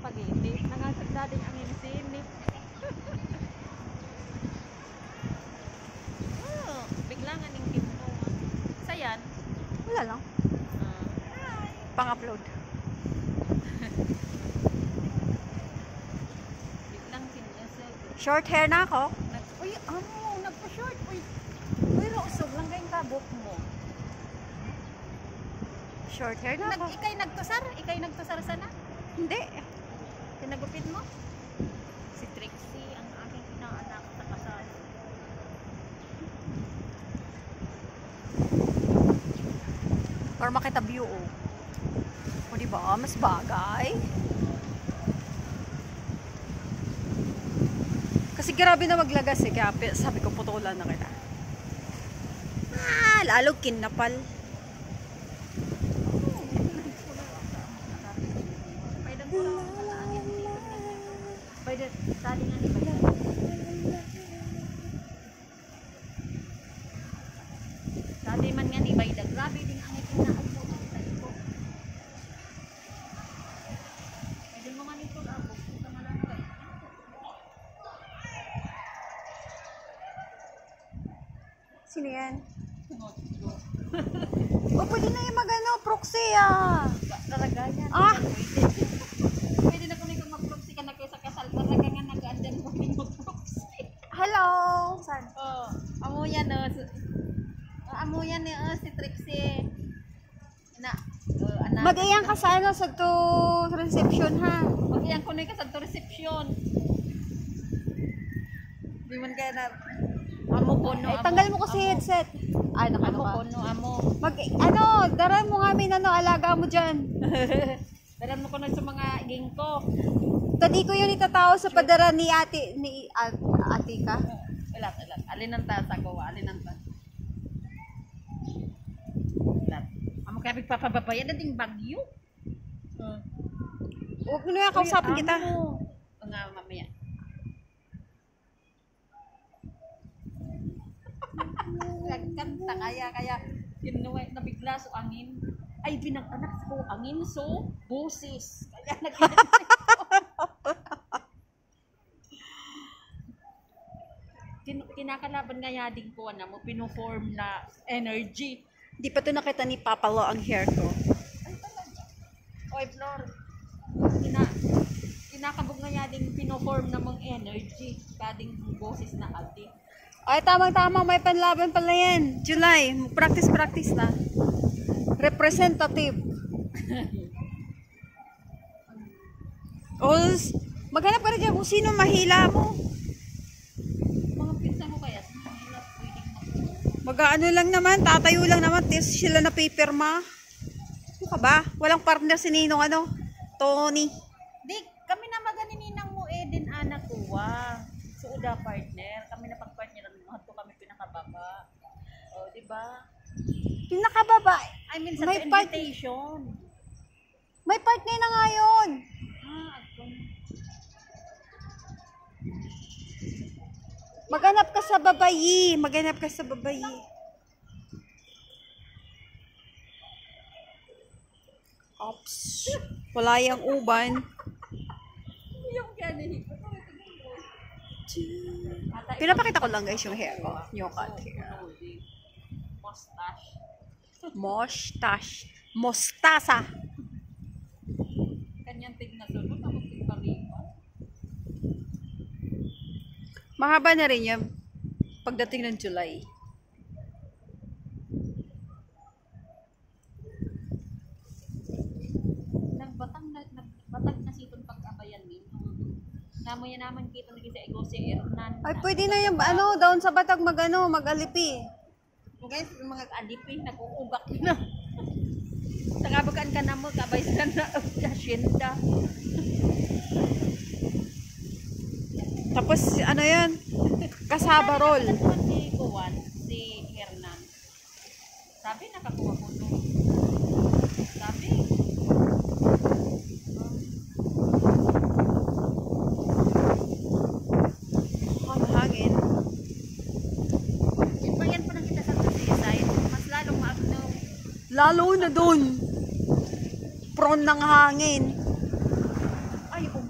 pag-iinit. Nangasagda din ang insinip. Oh, biglang aning mo. Sa yan? Wala lang. Pang-upload. Biglang sinyasag. Short hair na ako. Uy, nagpa-short. Uy, usog lang kayong kabok mo. Short hair na ako. Ikay nagtusar sana? Hindi. Tinagupit mo? Si Trixie, ang aking inaanak sa kasal. Or makita view, oh. O diba? Mas bagay. Kasi grabe na maglagas eh. Kaya sabi ko putulan na kita. Lalo kinapal. Tali nga ni Baydan. Tali man nga ni Baydan. Grabe din ang itinaan po. Pwede mo nga nito abok. Ito nga lang ba? Sino yan? O pwede na yung magano, proxy ah. Talagayan. Pwede na kung ikaw mag-proxy ka na kaysa kasal. Talaga nga nag-andyan mo rin mag-proxy. Hello! Saan? Amo yan amo yan si Trixie. Anak. Mag-iyang ka sa ano, sa to reception ha. Mag-iyang ko na ka sa to reception. Di man kaya na amo po no. Tanggal mo kasi headset. Amo po no, amo. Daran mo nga alaga mo dyan. Daran mo ko na sa mga iging ko. Tadi ko yun itatao sa padara ni ate ka. Alat. Alin ang tasa ko, alin ang tasa. Alat. Amo kaya pagpapababayan na ding bagyo. Huwag mo na yan, kausapin kita. Nga mamaya. Kanta kaya kinuwi na bigla so angin. Ay pinag-anak ko angin so boses. Kaya kinakalaban nga yading ko na mo pino-form na energy. Di pa to nakita ni Papa Lo ang hair ko. Oy Flor. Kinakabog nga yading pino-form na mong energy. Kading boses na ati. Ay, tamang-tama, may panlaban pala yan. July, practice na. Representative. Maghanap ka rin dyan kung sino mahila mo. Mga pinsan mo kaya, mahila pwedeng Mag-ano lang naman, tatayo lang naman, test sila na paperma. Ano ka ba? Walang partner si Ninong Tony. Di, kami na maganinang mo din anak ko. So, uda partner, kami na pag-partner to kami pinakababa. O, di ba? Pinakababa? I mean, sa may invitation. May partner na nga yun. Maghanap ka sa babayi. Ops. Wala yung uban. Yung ganin. Pinapakita ko lang guys yung hair ko. Yung cut hair. Mostasa. Kanyang tignan sunod na magpipariwan. Mahaba na rin yan pagdating ng July. Batag na sitong pag-abayan min. Namoy naman kita naging sa ego si Hernan. Ay, pwede na yung down sa batag mag-alipi. Guys, mga alipi, nag-uugak na. Tagabagan ka na mo, kabay sa na asyenda. Tapos, yan? Kasabarol. Si Kuwan, si Hernan. Sabi, nakakuha ko to. Sabi. Hangin. Ibayan pa lang kita sa side. Mas lalong maagno. Lalo na dun. Prone ng hangin. Ay,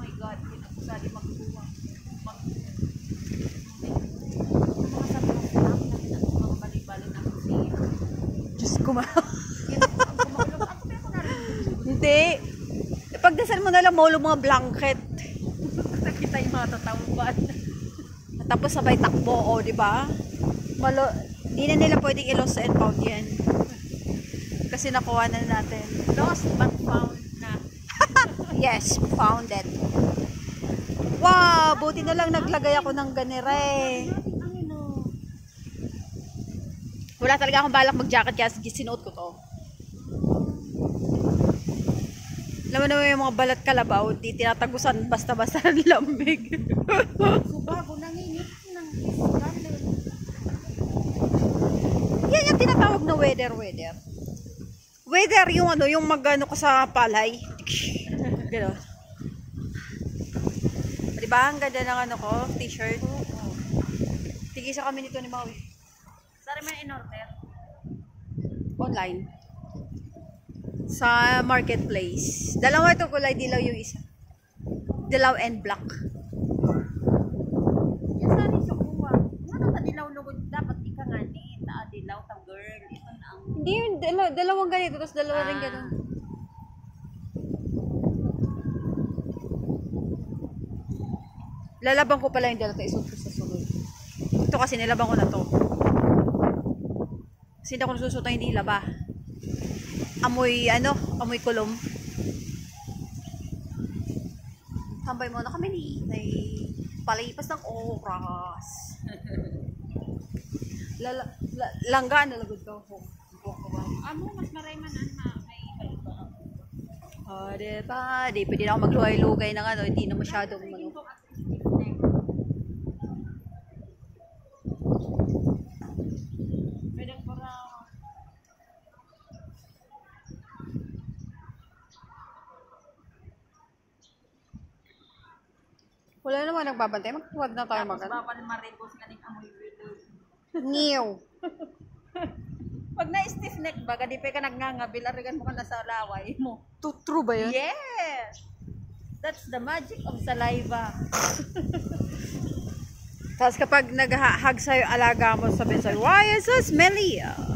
gumalaw. Gumagalaw. Ako may ako narinig. Hindi. Pagdasal mo na lang maulo mga blanket. Nakita yung mga tatawuan. Tapos sabay takbo, o, di ba? Di na nila pwedeng i-lost and found yan. Kasi nakuha na natin. Lost but found na. Yes, found it. Wow, buti na lang naglagay ako ng ganire. Wala talaga akong balak mag-jacket kaya sinuot ko to. Alam mo naman yung mga balat kalabaw, di tinatagusan basta-basta ng lamig. So bago nanginit ng isgalin. Yan yung tinatawag na weather. Weather yung ano, yung magano ka sa palay. Gano'n. Diba? Ang ganda ng ano ko, t-shirt. Tigisa kami nito ni Maui. Sorry man in-order. Online. Sa marketplace. Dalawa ito kulay, dilaw yung isa. Dilaw and black. Yan saan yung sukuha? Ano ka dilaw lugod? Dapat ika nga ni. Dilaw ka girl. Ito na ang... Hindi yung dalawang ganito, tapos dalawa rin ganun. Lalaban ko pala yung dalawa isuot ko sa sunod. Ito kasi nilaban ko na to. Kasi hindi ako nasusuot ng hindi laba. Amoy kulom. Tambay muna kami ni palipas ng oras. Langga na lagod ko. Amo, mas maray man may iba-iba. Diba? Di pwede na ako magluhay-lugay ng ano, hindi na masyadong ano. Wala naman nagbabantay. Magpuwag na tayo Tapos mag-ano. bawal marigos nga ning amoy bilog. Ngiw. Pag na-stiff neck ba, di pa ka nagngangabil, arigan mo ka na sa laway mo. True ba yun? Yes! That's the magic of saliva. Tapos kapag nag-hug sa'yo alaga mo, sabihin sa'yo, why is so smelly?